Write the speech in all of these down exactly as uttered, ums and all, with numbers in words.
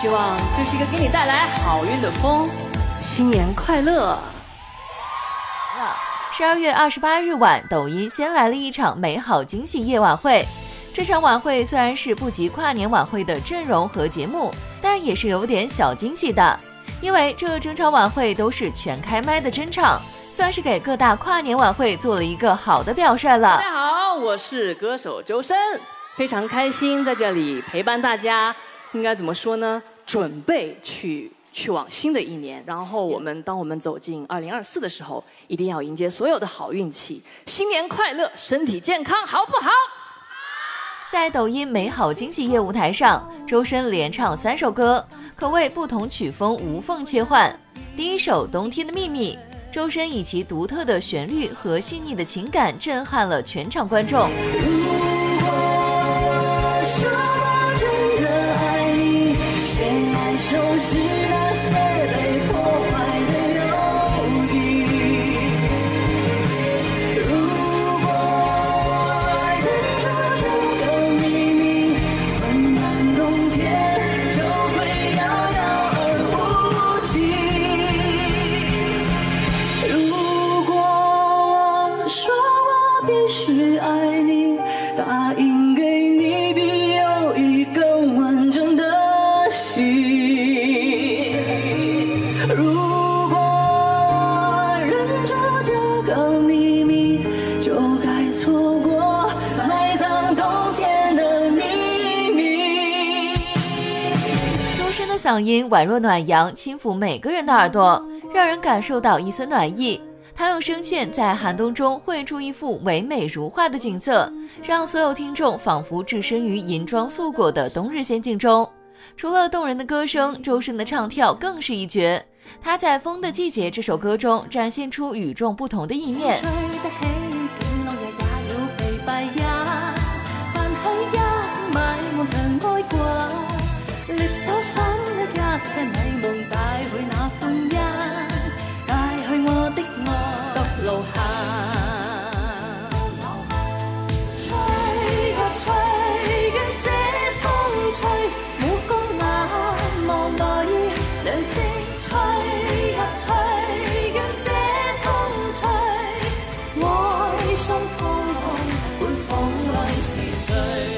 希望这是一个给你带来好运的风，新年快乐！ 十二月二十八日晚，抖音先来了一场美好惊喜夜晚会。这场晚会虽然是不及跨年晚会的阵容和节目，但也是有点小惊喜的，因为这整场晚会都是全开麦的真唱，算是给各大跨年晚会做了一个好的表率了。 大家好，我是歌手周深，非常开心在这里陪伴大家。应该怎么说呢？准备去去往新的一年，然后我们当我们走进二零二四的时候，一定要迎接所有的好运气，新年快乐，身体健康，好不好？ 在抖音美好惊喜夜舞台上，周深连唱三首歌，可谓不同曲风无缝切换。第一首《冬天的秘密》，周深以其独特的旋律和细腻的情感震撼了全场观众。 就是那些被破坏的友谊。如果我忍住这个秘密，温暖冬天就会遥遥而无期。如果我说我必须爱你，答应给你比友谊更完整的心。 嗓音宛若暖阳，轻抚每个人的耳朵，让人感受到一丝暖意。他用声线在寒冬中绘出一幅唯美如画的景色，让所有听众仿佛置身于银装素裹的冬日仙境中。除了动人的歌声，周深的唱跳更是一绝。他在《风的季节》这首歌中展现出与众不同的一面。 一切美夢帶去那歡欣，帶去我的愛獨路行。吹呀吹，讓這風吹，目光眼望來，兩隻吹呀吹，讓這風吹，愛心通通會放亮是誰？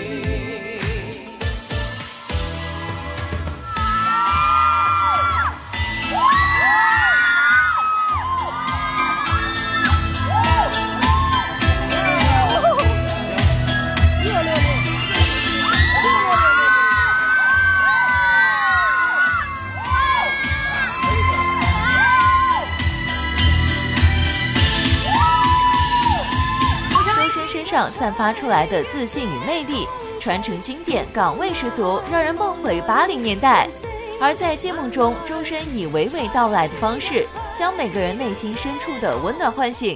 身上散发出来的自信与魅力，传承经典，港味十足，让人梦回八零年代。而在节目中，周深以娓娓道来的方式，将每个人内心深处的温暖唤醒。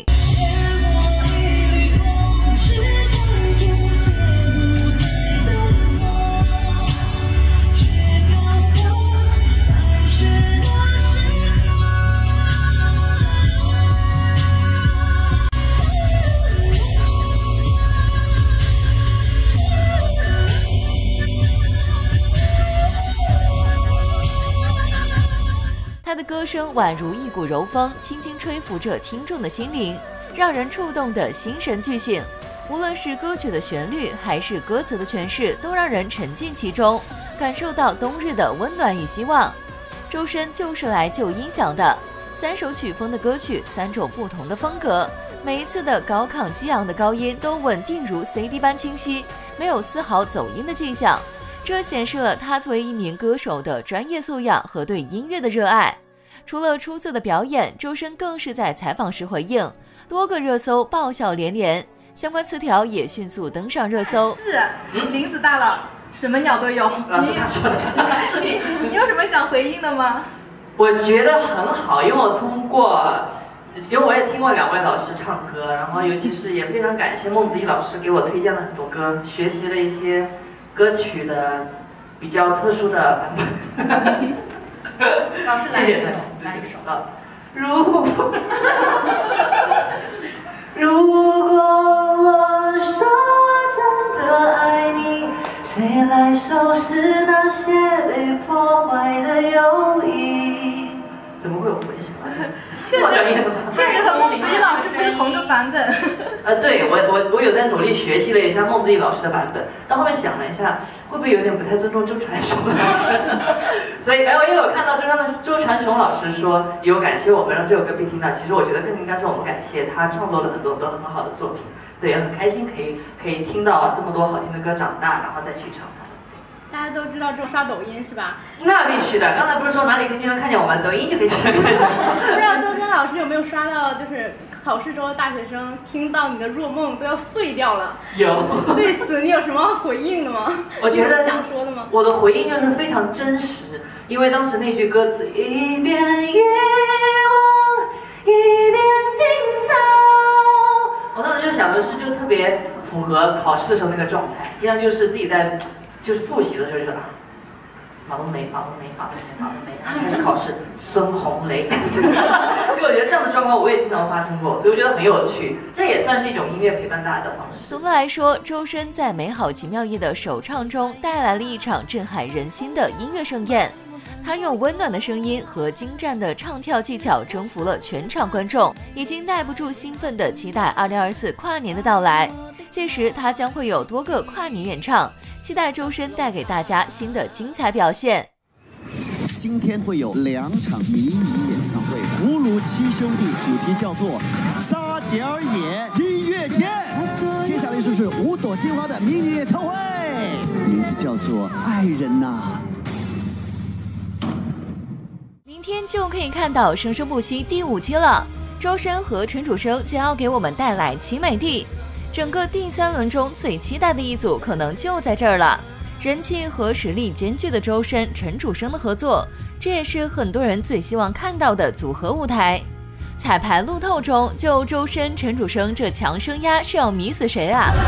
他的歌声宛如一股柔风，轻轻吹拂着听众的心灵，让人触动的心神俱醒。无论是歌曲的旋律，还是歌词的诠释，都让人沉浸其中，感受到冬日的温暖与希望。周深就是来救音响的，三首曲风的歌曲，三种不同的风格，每一次的高亢激昂的高音都稳定如 C D 般清晰，没有丝毫走音的迹象。这显示了他作为一名歌手的专业素养和对音乐的热爱。除了出色的表演，周深更是在采访时回应，多个热搜爆笑连连，相关词条也迅速登上热搜。 是，林子大了，什么鸟都有。 老师他说的。 你你有什么想回应的吗？ 我觉得很好，因为我通过，因为我也听过两位老师唱歌，然后尤其是也非常感谢孟子义老师给我推荐了很多歌，学习了一些歌曲的比较特殊的版本。 老师来一首，来一首。 如果如果我说真的爱你，谁来来收拾那些被破坏的友谊。 怎么会有混响啊？ 确这么专业的吗？ 这个和孟子义老师不是同个版本。 呃，对我我我有在努力学习了一下孟子义老师的版本，但后面想了一下，会不会有点不太尊重周传雄老师？所以，哎，我因为我看到周传的周传雄老师说有感谢我们让这首歌被听到，其实我觉得更应该是我们感谢他创作了很多很多很好的作品，对，也很开心可以可以听到这么多好听的歌长大，然后再去唱它。 大家都知道这种刷抖音是吧？ 那必须的，刚才不是说哪里可以经常看见我们，抖音就可以经常看见。 不知道周深老师有没有刷到，就是考试中的大学生听到你的若梦都要碎掉了。 有。 对此你有什么回应的吗？ 我觉得想说的吗？ 我的回应就是非常真实，因为当时那句歌词一边遗忘一边拼凑，我当时就想的是就特别符合考试的时候那个状态，经常就是自己在就是复习的时候就是啊。马冬梅，马冬梅，马冬梅，马冬梅，然后开始考试，孙红雷。就我觉得这样的状况我也经常发生过，所以我觉得很有趣，这也算是一种音乐陪伴大家的方式。 总的来说，周深在《美好奇妙夜》的首唱中带来了一场震撼人心的音乐盛宴。他用温暖的声音和精湛的唱跳技巧征服了全场观众，已经耐不住兴奋地期待二零二四跨年的到来。届时他将会有多个跨年演唱，期待周深带给大家新的精彩表现。 今天会有两场迷你演唱会，葫芦七兄弟主题叫做撒点儿野音乐节。接下来就是五朵金花的迷你演唱会，名字叫做爱人呐、啊。 明天就可以看到《生生不息》第五期了，周深和陈楚生将要给我们带来奇美地。整个第三轮中最期待的一组可能就在这儿了，人气和实力兼具的周深、陈楚生的合作，这也是很多人最希望看到的组合舞台。彩排路透中，就周深、陈楚生这强声压是要迷死谁啊？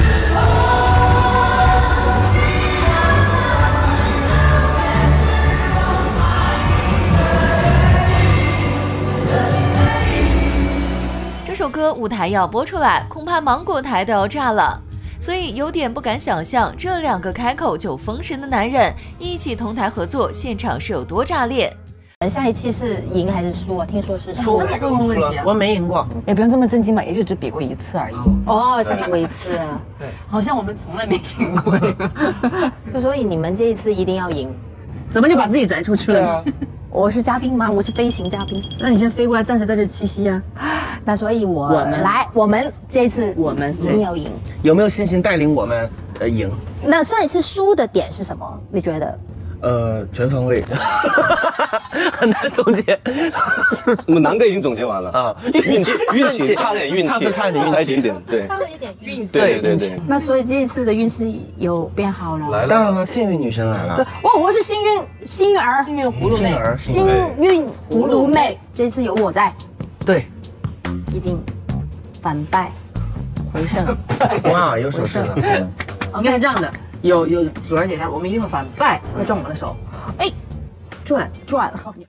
这首歌舞台要播出来，恐怕芒果台都要炸了，所以有点不敢想象这两个开口就封神的男人一起同台合作，现场是有多炸裂。 下一期是赢还是输啊？听说是输，这么个问题啊！我没赢过， 也不用这么震惊吧，也就只比过一次而已。 哦，只比过一次啊， 对，好像我们从来没赢过。 就所以你们这一次一定要赢， 怎么就把自己摘出去了呢？ 我是嘉宾吗？我是飞行嘉宾。 那你先飞过来，暂时在这栖息啊。 那所以我， 我们来，我们这一次我们一定要赢。 有没有信心带领我们呃赢？ 那上一次输的点是什么？你觉得？ 呃，全方位，很难总结。 我们南哥已经总结完了啊，运气运气差点运气， 上次差一点， 差一点点，对， 差了一点运气。 对对对。 那所以这一次的运势有变好了。 来了， 当然了，幸运女神来了。 哇，我是幸运幸运儿， 幸运葫芦妹， 幸运葫芦妹，这次有我在， 对， 一定反败回胜。 哇，有手势了。 应该是这样的。有有主人姐姐，我们一定会反败，会撞我们的手。 哎， 转转，好。